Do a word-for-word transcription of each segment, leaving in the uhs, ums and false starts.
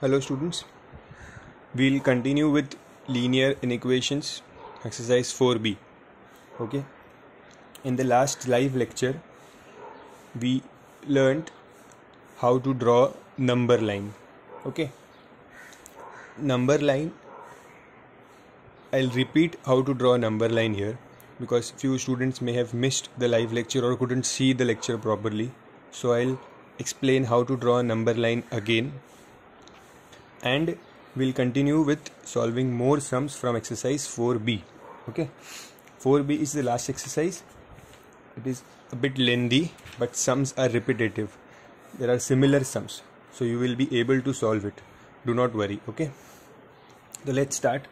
Hello students, we'll continue with linear inequations exercise four B. Okay, in the last live lecture we learned how to draw number line. Okay, number line, I'll repeat how to draw a number line here because few students may have missed the live lecture or couldn't see the lecture properly, so I'll explain how to draw a number line again. And we'll continue with solving more sums from exercise four B. Okay, four B is the last exercise. It is a bit lengthy, but sums are repetitive. There are similar sums, so you will be able to solve it. Do not worry. Okay, so let's start.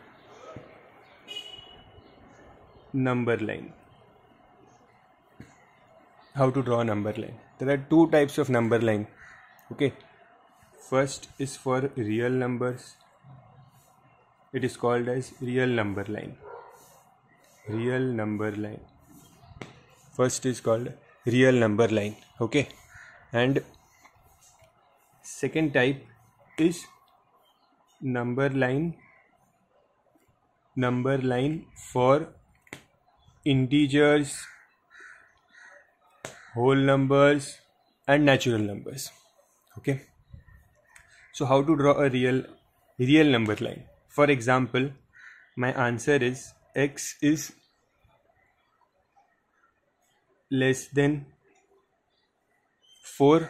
Number line. How to draw a number line? There are two types of number line. Okay, first is for real numbers. It is called as real number line. Real number line. First is called real number line. Okay, and second type is number line. Number line for integers, whole numbers, and natural numbers. Okay. So how to draw a real real number line? For example, my answer is x is less than four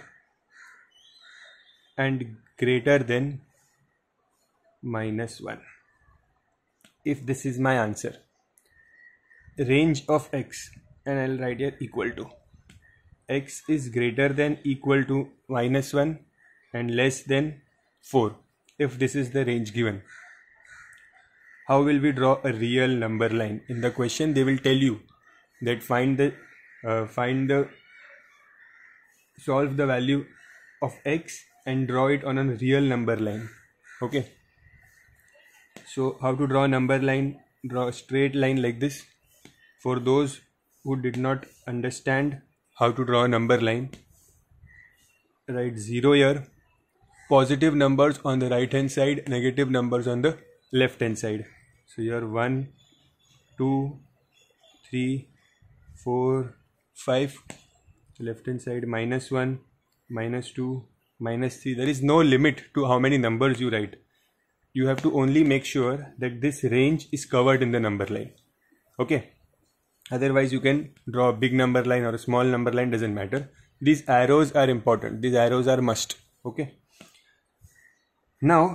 and greater than minus one. If this is my answer, range of x, and I'll write here equal to x is greater than equal to minus one and less than four. If this is the range given, how will we draw a real number line? In the question they will tell you that find the uh, find the solve the value of x and draw it on a real number line. Okay, so how to draw a number line? Draw a straight line like this. For those who did not understand how to draw a number line, write zero here. Positive numbers on the right hand side, negative numbers on the left hand side. So here one, two, three, four, five. Left hand side minus one, minus two, minus three. There is no limit to how many numbers you write. You have to only make sure that this range is covered in the number line. Okay. Otherwise you can draw a big number line or a small number line, doesn't matter. These arrows are important. These arrows are must. Okay. Now,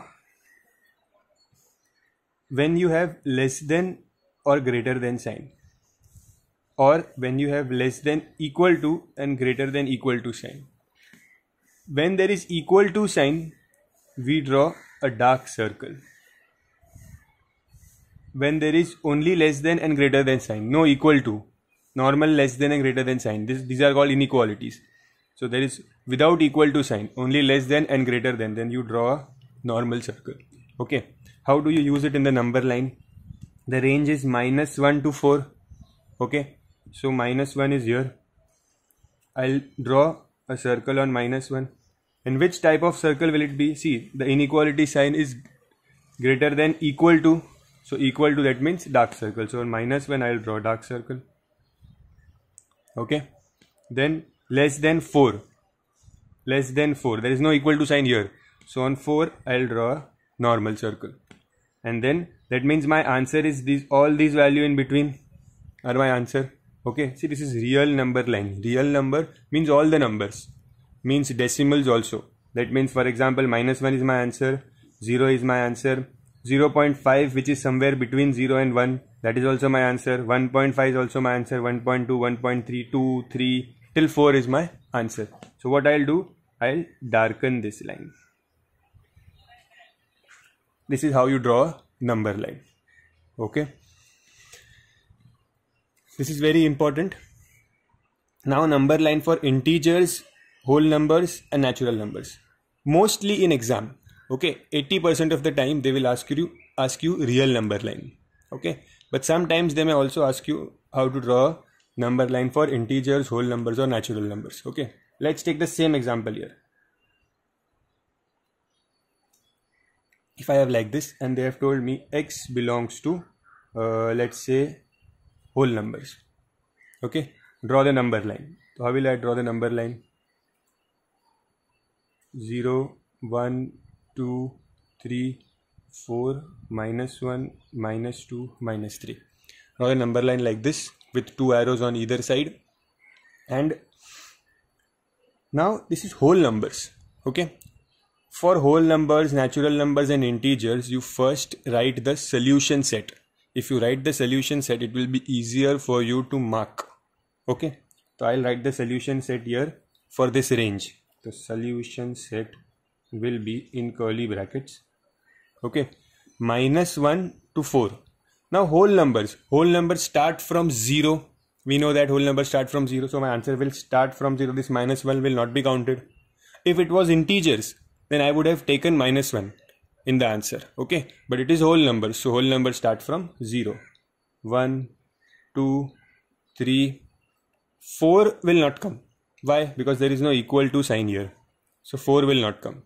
when you have less than or greater than sign, or when you have less than equal to and greater than equal to sign, when there is equal to sign, we draw a dark circle. When there is only less than and greater than sign, no equal to, normal less than and greater than sign, this, these are called inequalities. So there is without equal to sign, only less than and greater than, then you draw a normal circle. Okay, how do you use it in the number line? The range is minus one to four. Okay, so minus one is here. I'll draw a circle on minus one. And which type of circle will it be? See, the inequality sign is greater than equal to, so equal to, that means dark circle. So on minus one I'll draw dark circle. Okay, then less than four. Less than four, there is no equal to sign here. So on four I'll draw a normal circle. And then that means my answer is these, all these value in between are my answer. Okay, see, this is real number line. Real number means all the numbers, means decimals also. That means, for example, minus one is my answer, zero is my answer, zero point five, which is somewhere between zero and one, that is also my answer, one point five is also my answer, one point two, one point three, two, three till four is my answer. So what I'll do, I'll darken this line. This is how you draw a number line. Okay, this is very important. Now number line for integers, whole numbers, and natural numbers. Mostly in exam, okay, eighty percent of the time they will ask you ask you real number line. Okay, but sometimes they may also ask you how to draw a number line for integers, whole numbers, or natural numbers. Okay, let's take the same example here. if I have like this and they have told me x belongs to uh, let's say whole numbers. Okay, draw the number line. So how will I draw the number line? zero, one, two, three, four, minus one, minus two, minus three. Draw the number line like this with two arrows on either side. And now this is whole numbers. Okay, for whole numbers, natural numbers and integers, you first write the solution set. If you write the solution set, it will be easier for you to mark. Okay, so I'll write the solution set here for this range. The solution set will be in curly brackets. Okay, minus one to four. Now whole numbers, whole numbers start from zero. We know that whole numbers start from zero, so my answer will start from zero. This minus one will not be counted. If it was integers, then I would have taken minus one in the answer. Okay, but it is whole numbers, so whole numbers start from zero. one, two, three, four will not come. Why? Because there is no equal to sign here, so four will not come.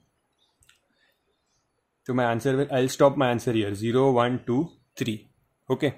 So my answer will, I'll stop my answer here, zero, one, two, three. Okay,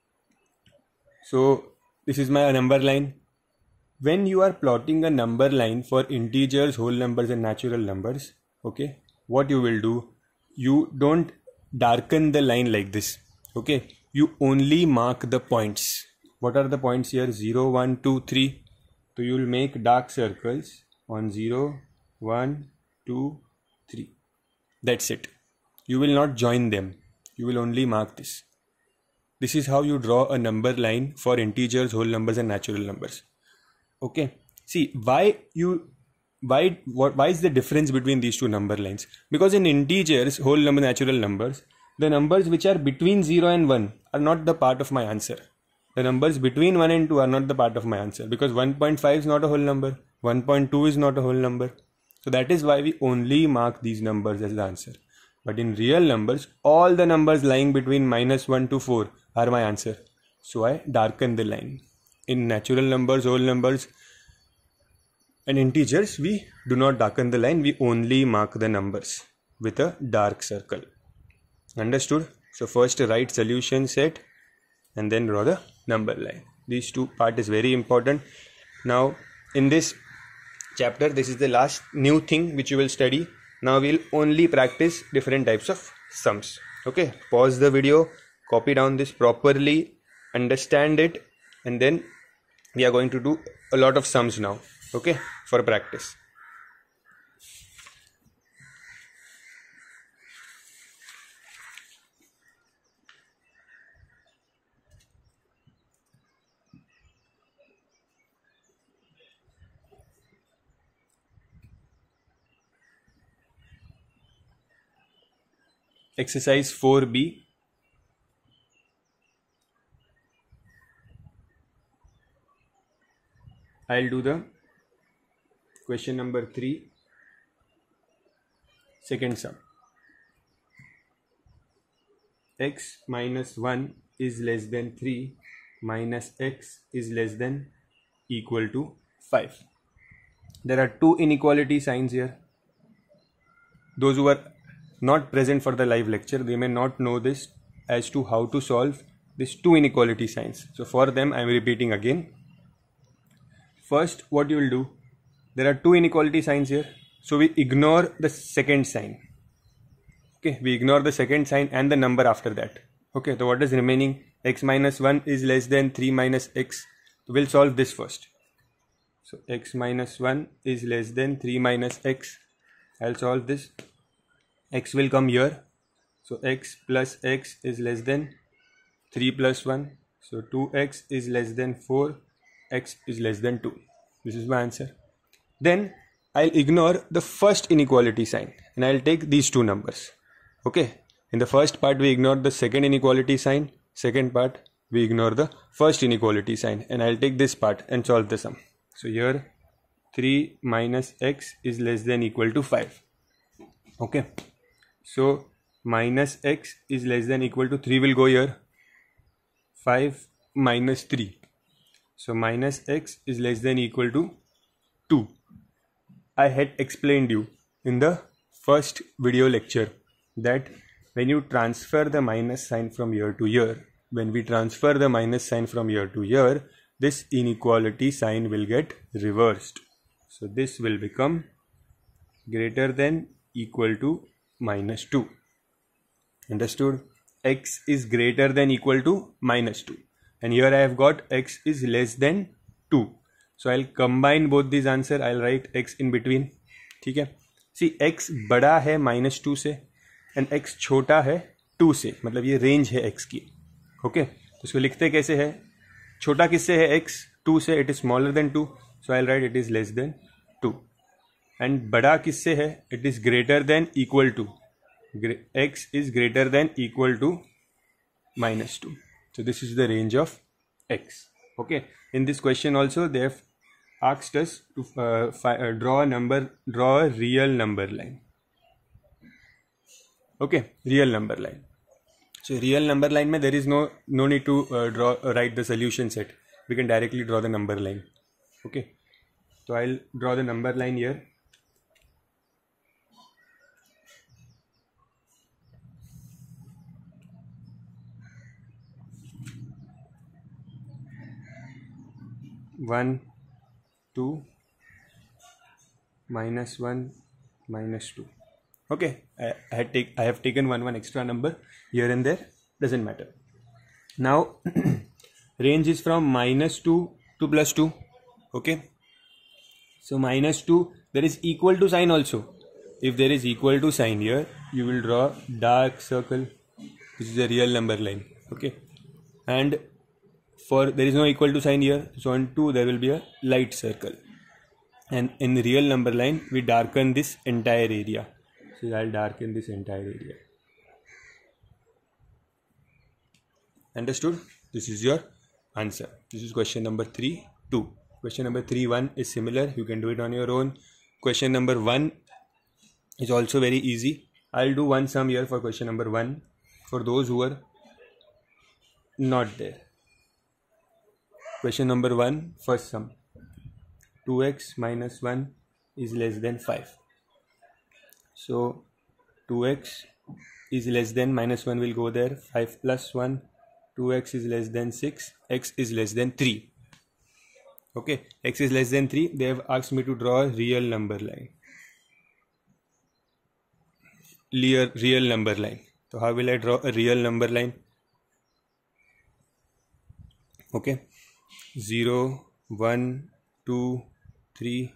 so this is my number line. When you are plotting a number line for integers, whole numbers and natural numbers, okay, what you will do, you don't darken the line like this. Okay, you only mark the points. What are the points here? zero, one, two, three. So you will make dark circles on zero, one, two, three. That's it. You will not join them. You will only mark this. This is how you draw a number line for integers, whole numbers and natural numbers. Okay. See, why you why what why is the difference between these two number lines? Because in integers, whole number, natural numbers, the numbers which are between zero and one are not the part of my answer. The numbers between one and two are not the part of my answer, because one point five is not a whole number, one point two is not a whole number. So that is why we only mark these numbers as the answer. But in real numbers, all the numbers lying between minus one to four are my answer. So I darken the line. In natural numbers, whole numbers and integers, we do not darken the line. We only mark the numbers with a dark circle. Understood? So first write solution set and then draw the number line. These two part is very important. Now in this chapter, this is the last new thing which you will study. Now we'll only practice different types of sums. Okay, pause the video, copy down this properly, understand it, and then we are going to do a lot of sums now. Okay, for practice. Exercise four B. I'll do the question number three, second sum. X minus one is less than three minus x is less than equal to five. There are two inequality signs here. Those who are not present for the live lecture, they may not know this as to how to solve these two inequality signs. So for them, I am repeating again. First, what you will do, there are two inequality signs here. So we ignore the second sign. Okay, we ignore the second sign and the number after that. Okay, so what is remaining? X minus one is less than three minus x. So we'll solve this first. So x minus one is less than three minus x. I'll solve this. X will come here. So x plus x is less than three plus one. So two x is less than four. X is less than two. This is my answer. Then I'll ignore the first inequality sign and I'll take these two numbers. Okay. In the first part we ignore the second inequality sign. Second part we ignore the first inequality sign, and I'll take this part and solve the sum. So here three minus x is less than equal to five. Okay. So minus x is less than equal to three will go here. five minus three. So minus x is less than equal to two. I had explained you in the first video lecture that when you transfer the minus sign from year to year, when we transfer the minus sign from year to year, this inequality sign will get reversed. So this will become greater than equal to minus two. Understood? X is greater than equal to minus two. And here I have got x is less than two. So I'll combine both these answer. I'll write x in between. ठीक है? See, x बड़ा है minus two से and x छोटा है two से. मतलब ये range है x की. Okay okay? तो इसको लिखते कैसे है? छोटा किससे है x? two से. It is smaller than two. So I'll write it is less than two. And बड़ा किससे है? It is greater than equal to. X is greater than equal to minus two. So this is the range of x. Okay. In this question also they have asked us to uh, uh, draw a number, draw a real number line. Okay, real number line. So real number line mein there is no no need to uh, draw uh, write the solution set. We can directly draw the number line. Okay. So I'll draw the number line here. one, two, minus one, minus two. Okay, I, I, had take, I have taken one, one extra number here and there, doesn't matter. Now, range is from minus two to plus two. Okay, so minus two, there is equal to sign also. If there is equal to sign here, you will draw dark circle. This is a real number line. Okay, and for there is no equal to sign here, so on two there will be a light circle, and in the real number line we darken this entire area. So I'll darken this entire area. Understood? This is your answer. This is question number three two. Question number three one is similar. You can do it on your own. Question number one is also very easy. I'll do one sum here for question number one for those who are not there. Question number one, first sum. two x minus one is less than five. So two x is less than, minus one will go there, five plus one, two x is less than six, x is less than three. Okay, x is less than three. They have asked me to draw a real number line. Real, real number line. So how will I draw a real number line? Okay. zero, one, two, three,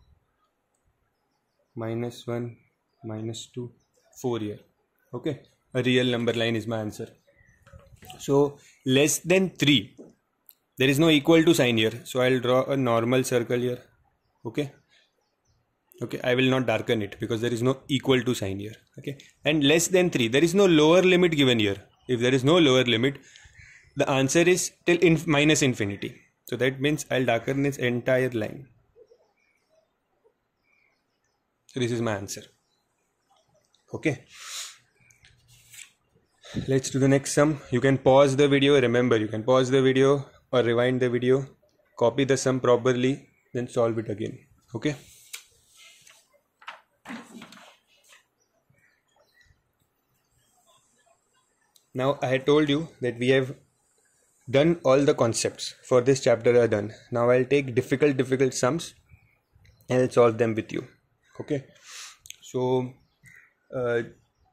minus one, minus two, four here. Okay, a real number line is my answer. So less than three, there is no equal to sign here, so I'll draw a normal circle here. Okay, okay, I will not darken it because there is no equal to sign here. Okay, and less than three, there is no lower limit given here. If there is no lower limit, the answer is till inf minus infinity. So that means I'll darken this entire line. So this is my answer. Okay. Let's do the next sum. You can pause the video. Remember, you can pause the video or rewind the video. Copy the sum properly, then solve it again. Okay. Now I had told you that we have done all the concepts for this chapter are done. Now I'll take difficult difficult sums and I'll solve them with you. Okay, so uh,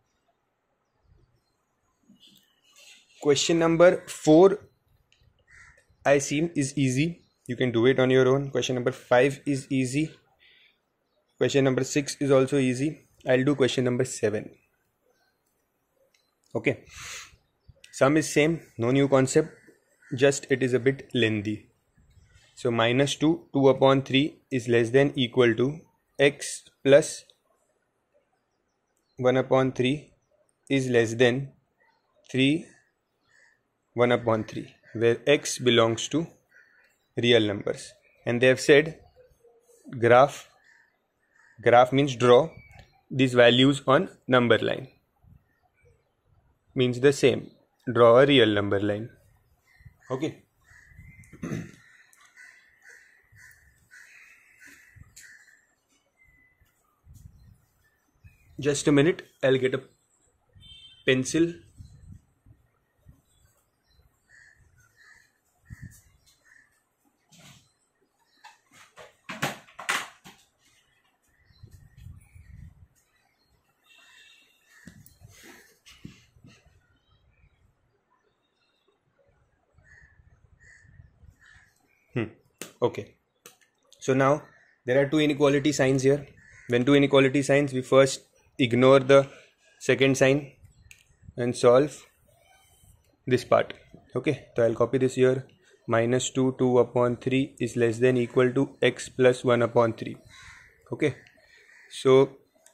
question number four I seem is easy. You can do it on your own. Question number five is easy. Question number six is also easy. I'll do question number seven. Okay, sum is same, no new concept. Just it is a bit lengthy. So minus two, two upon three is less than equal to x plus one upon three is less than three, one upon three, where x belongs to real numbers. And they have said graph, graph means draw these values on number line. Means the same, draw a real number line. Okay. Just a minute, I'll get a pencil. Hmm. Okay. So now there are two inequality signs here. When two inequality signs, we first ignore the second sign and solve this part. Okay. So I'll copy this here. Minus two, two upon three is less than equal to x plus one upon three. Okay. So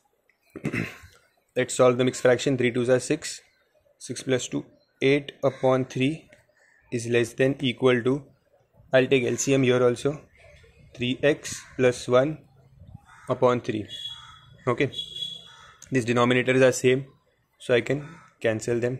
let's solve the mixed fraction. three twos are six. six plus two, eight upon three is less than equal to, I'll take L C M here also, three x plus one upon three. Okay, these denominators are same, so I can cancel them.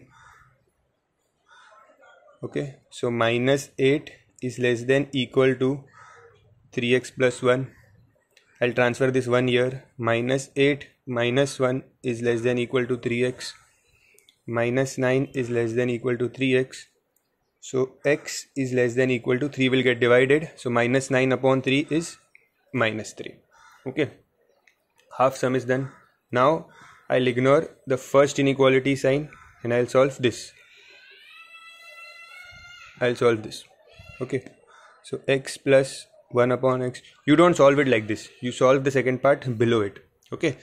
Okay, so minus eight is less than equal to three x plus one. I'll transfer this one here. Minus eight minus one is less than equal to three x. Minus nine is less than equal to three x. So x is less than equal to three will get divided. So minus nine upon three is minus three. Okay. Half sum is done. Now I'll ignore the first inequality sign and I'll solve this. I'll solve this. Okay. So x plus one upon x. You don't solve it like this. You solve the second part below it. Okay.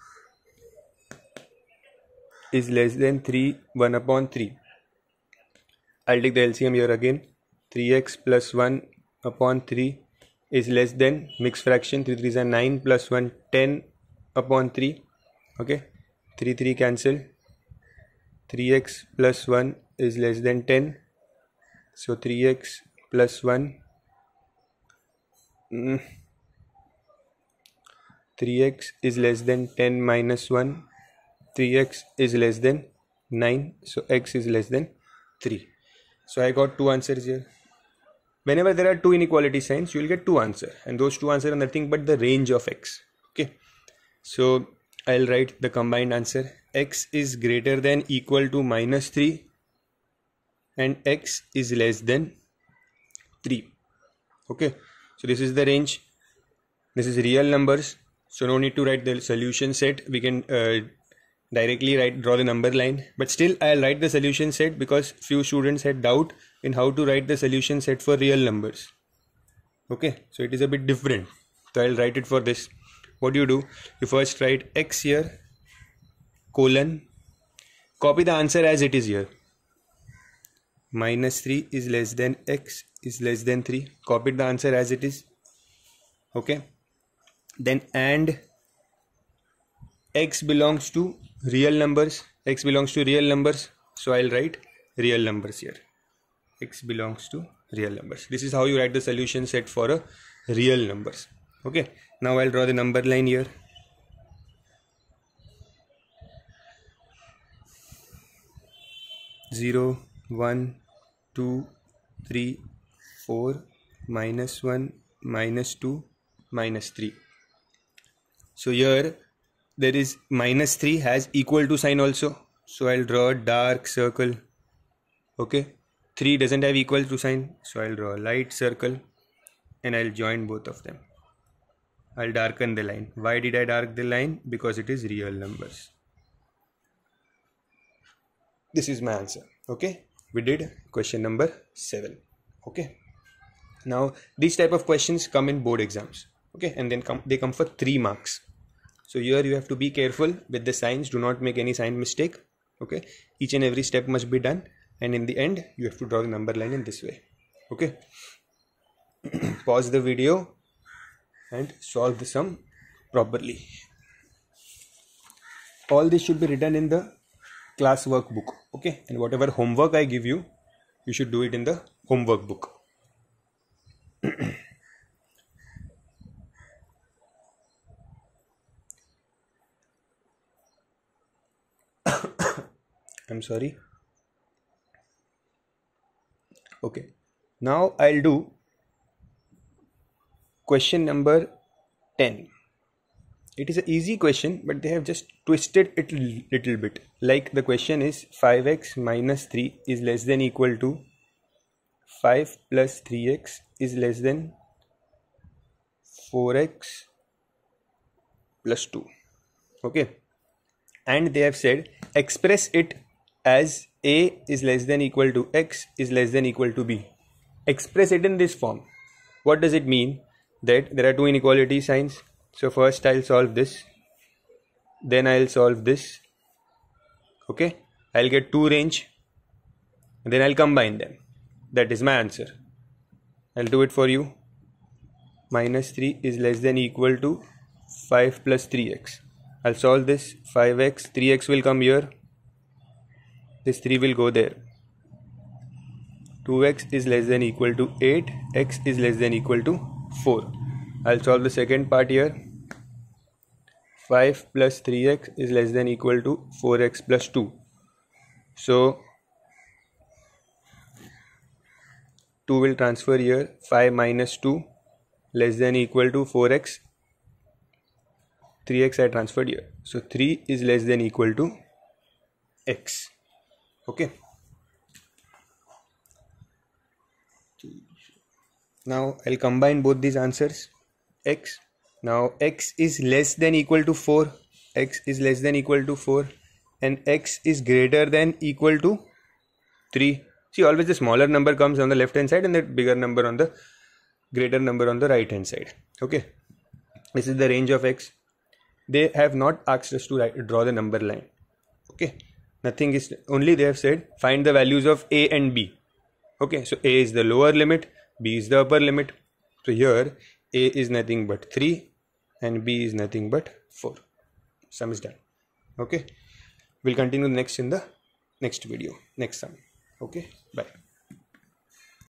Is less than three, one upon three. I'll take the L C M here again. three x plus one upon three is less than mixed fraction. three threes are nine plus one, ten upon three. Okay. three, three cancel. three x plus one is less than ten. So three x plus one. Mm, three x is less than ten minus one. three x is less than nine. So x is less than three. So I got two answers here. Whenever there are two inequality signs, you will get two answers, and those two answers are nothing but the range of x. Okay. So I'll write the combined answer. X is greater than equal to minus three and x is less than three. Okay. So this is the range. This is real numbers. So no need to write the solution set. We can uh, directly write draw the number line, but still I'll write the solution set because few students had doubt in how to write the solution set for real numbers. Okay, so it is a bit different. So I'll write it for this. What do you do? You first write x here, colon, copy the answer as it is here. Minus three is less than x is less than three. Copy the answer as it is. Okay. Then and x belongs to real numbers. X belongs to real numbers. So I'll write real numbers here. X belongs to real numbers. This is how you write the solution set for a real numbers. Okay. Now I'll draw the number line here. zero, one, two, three, four, minus one, minus two, minus three. So here there is minus three has equal to sign also. So I'll draw a dark circle. Okay. three doesn't have equal to sign. So I'll draw a light circle and I'll join both of them. I'll darken the line. Why did I darken the line? Because it is real numbers. This is my answer. Okay. We did question number seven. Okay. Now these type of questions come in board exams. Okay. And then come, they come for three marks. So here you have to be careful with the signs. Do not make any sign mistake. Okay. Each and every step must be done. And in the end, you have to draw the number line in this way. Okay. Pause the video and solve the sum properly. All this should be written in the class workbook. Okay. And whatever homework I give you, you should do it in the homework book. I'm sorry. Okay. Now I'll do question number ten. it is an easy question, but they have just twisted it a little bit. Like the question is five x minus three is less than equal to five plus three x is less than four x plus two. Okay, and they have said express it as a is less than equal to x is less than equal to b. Express it in this form. What does it mean? That there are two inequality signs. So first I'll solve this, then I'll solve this. Okay, I'll get two range, then I'll combine them. That is my answer. I'll do it for you. Minus three is less than equal to five plus three x. I'll solve this. five x, three x will come here. This three will go there. two x is less than equal to eight. X is less than equal to four. I'll solve the second part here. five plus three x is less than equal to four x plus two. So two will transfer here. five minus two less than equal to four x. three x I transferred here. So three is less than equal to x. Okay. Now I'll combine both these answers. X. Now x is less than equal to four. X is less than equal to four. And x is greater than equal to three. See, always the smaller number comes on the left hand side and the bigger number on the greater number on the right hand side. Okay. This is the range of x. They have not asked us to write, draw the number line. Okay. Nothing is, only they have said find the values of a and b. Okay. So a is the lower limit, b is the upper limit. So here a is nothing but three and b is nothing but four. Sum is done. Okay. We'll continue next in the next video, next sum. Okay. Bye.